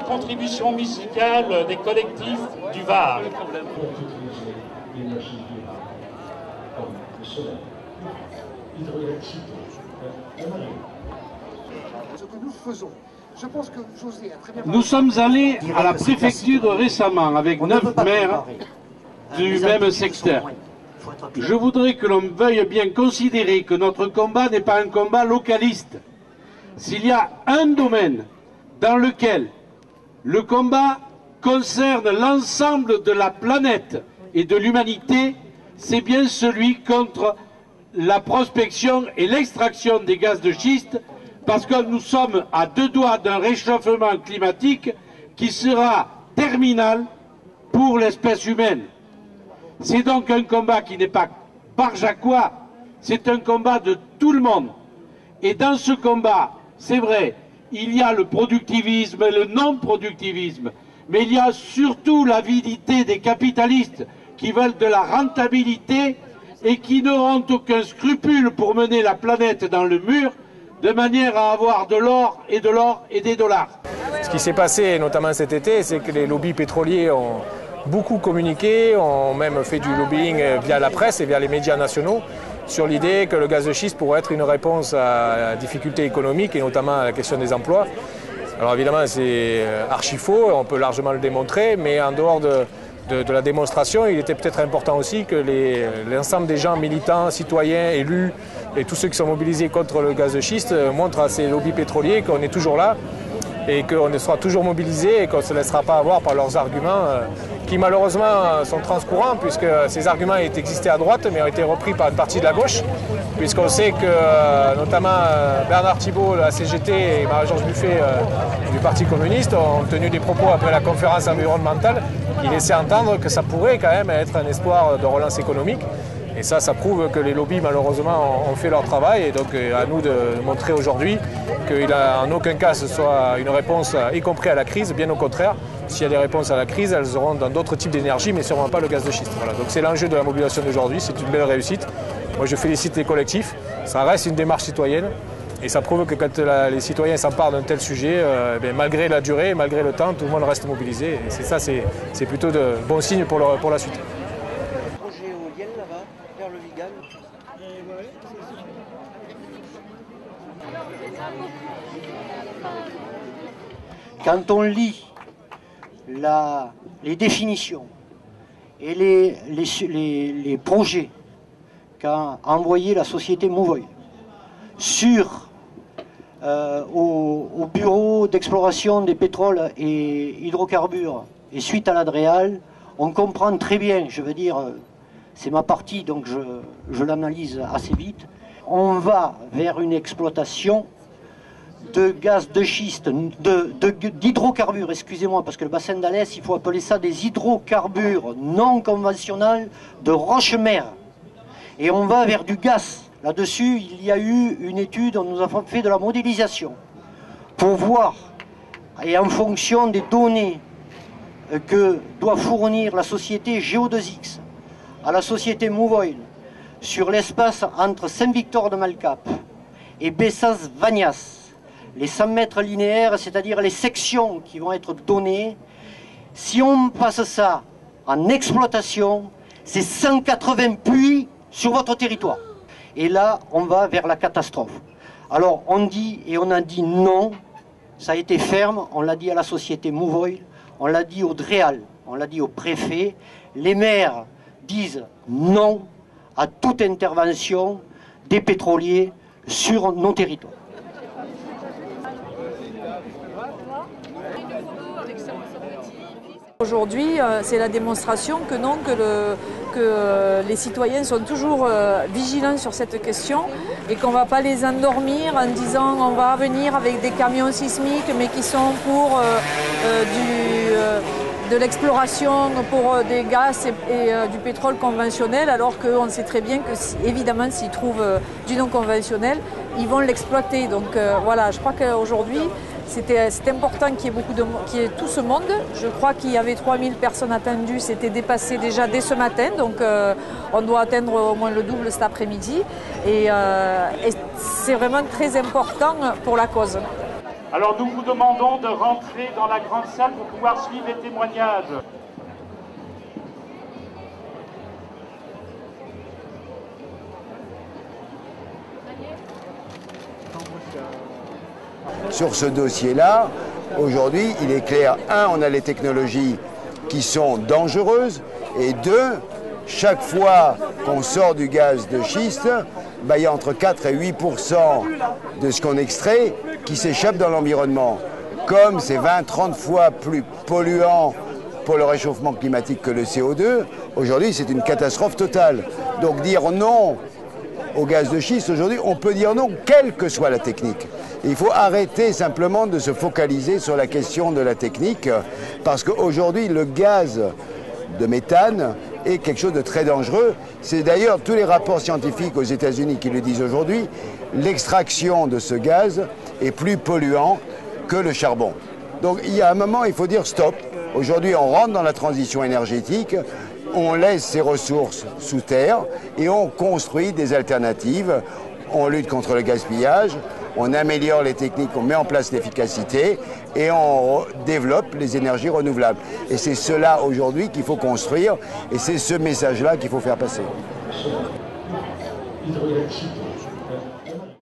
contribution musicale des collectifs du Var. Ce que nous faisons, je pense que José a très bien... Nous sommes allés à la préfecture récemment avec 9 maires du même secteur. Je voudrais que l'on veuille bien considérer que notre combat n'est pas un combat localiste. S'il y a un domaine dans lequel le combat concerne l'ensemble de la planète et de l'humanité, c'est bien celui contre la prospection et l'extraction des gaz de schiste, parce que nous sommes à 2 doigts d'un réchauffement climatique qui sera terminal pour l'espèce humaine. C'est donc un combat qui n'est pas barjacois, c'est un combat de tout le monde. Et dans ce combat, c'est vrai, il y a le productivisme et le non-productivisme, mais il y a surtout l'avidité des capitalistes qui veulent de la rentabilité et qui n'auront aucun scrupule pour mener la planète dans le mur, de manière à avoir de l'or et des dollars. Ce qui s'est passé, notamment cet été, c'est que les lobbies pétroliers ont beaucoup communiqué, ont même fait du lobbying via la presse et via les médias nationaux sur l'idée que le gaz de schiste pourrait être une réponse à la difficulté économique et notamment à la question des emplois. Alors évidemment c'est archi faux, on peut largement le démontrer, mais en dehors de la démonstration, il était peut-être important aussi que l'ensemble des gens militants, citoyens, élus et tous ceux qui sont mobilisés contre le gaz de schiste montrent à ces lobbies pétroliers qu'on est toujours là et qu'on sera toujours mobilisés et qu'on ne se laissera pas avoir par leurs arguments qui malheureusement sont transcourants puisque ces arguments existaient à droite mais ont été repris par une partie de la gauche puisqu'on sait que notamment Bernard Thibault de la CGT et Marie-Georges Buffet du Parti communiste ont tenu des propos après la conférence environnementale qui laissaient entendre que ça pourrait quand même être un espoir de relance économique. Et ça prouve que les lobbies, malheureusement, ont fait leur travail. Et donc, à nous de montrer aujourd'hui qu'il n'a en aucun cas ce soit une réponse, y compris à la crise. Bien au contraire, s'il y a des réponses à la crise, elles auront dans d'autres types d'énergie, mais sûrement pas le gaz de schiste. Voilà. Donc, c'est l'enjeu de la mobilisation d'aujourd'hui. C'est une belle réussite. Moi, je félicite les collectifs. Ça reste une démarche citoyenne. Et ça prouve que quand les citoyens s'emparent d'un tel sujet, malgré la durée, malgré le temps, tout le monde reste mobilisé. Et c'est plutôt de bons signes pour la suite. Quand on lit les définitions et les projets qu'a envoyé la société Mouvoil au bureau d'exploration des pétroles et hydrocarbures et suite à l'Adréal, on comprend très bien, je veux dire, c'est ma partie donc je l'analyse assez vite, on va vers une exploitation de gaz de schiste, d'hydrocarbures, excusez-moi, parce que le bassin d'Alès, il faut appeler ça des hydrocarbures non conventionnels de roche-mer. Et on va vers du gaz. Là-dessus, il y a eu une étude, on nous a fait de la modélisation pour voir, et en fonction des données que doit fournir la société Géo2X à la société Mouvoil sur l'espace entre Saint-Victor-de-Malcap et Bessas-Vagnas, les 100 mètres linéaires, c'est-à-dire les sections qui vont être données, si on passe ça en exploitation, c'est 180 puits sur votre territoire. Et là, on va vers la catastrophe. Alors, on dit, et on a dit non, ça a été ferme, on l'a dit à la société Mouvoil, on l'a dit au DREAL, on l'a dit au préfet, les maires disent non à toute intervention des pétroliers sur nos territoires. Aujourd'hui, c'est la démonstration que non, que les citoyens sont toujours vigilants sur cette question et qu'on ne va pas les endormir en disant on va venir avec des camions sismiques mais qui sont pour de l'exploration pour des gaz et du pétrole conventionnel, alors qu'on sait très bien que, évidemment, s'ils trouvent du non conventionnel, ils vont l'exploiter. Donc voilà, je crois qu'aujourd'hui, c'est important qu'il y ait tout ce monde. Je crois qu'il y avait 3000 personnes attendues, c'était dépassé déjà dès ce matin, donc on doit atteindre au moins le double cet après-midi. Et c'est vraiment très important pour la cause. Alors nous vous demandons de rentrer dans la grande salle pour pouvoir suivre les témoignages. Sur ce dossier-là, aujourd'hui, il est clair, on a les technologies qui sont dangereuses, et deux, chaque fois qu'on sort du gaz de schiste, il y a entre 4 et 8% de ce qu'on extrait qui s'échappe dans l'environnement. Comme c'est 20-30 fois plus polluant pour le réchauffement climatique que le CO2, aujourd'hui c'est une catastrophe totale. Donc dire non au gaz de schiste, aujourd'hui on peut dire non quelle que soit la technique. Il faut arrêter simplement de se focaliser sur la question de la technique, parce qu'aujourd'hui le gaz de méthane est quelque chose de très dangereux. C'est d'ailleurs tous les rapports scientifiques aux États-Unis qui le disent aujourd'hui, l'extraction de ce gaz est plus polluant que le charbon. Donc il y a un moment, il faut dire stop. Aujourd'hui, on rentre dans la transition énergétique, on laisse ces ressources sous terre et on construit des alternatives. On lutte contre le gaspillage, on améliore les techniques, on met en place l'efficacité et on développe les énergies renouvelables. Et c'est cela aujourd'hui qu'il faut construire et c'est ce message-là qu'il faut faire passer. Hydroélectrique.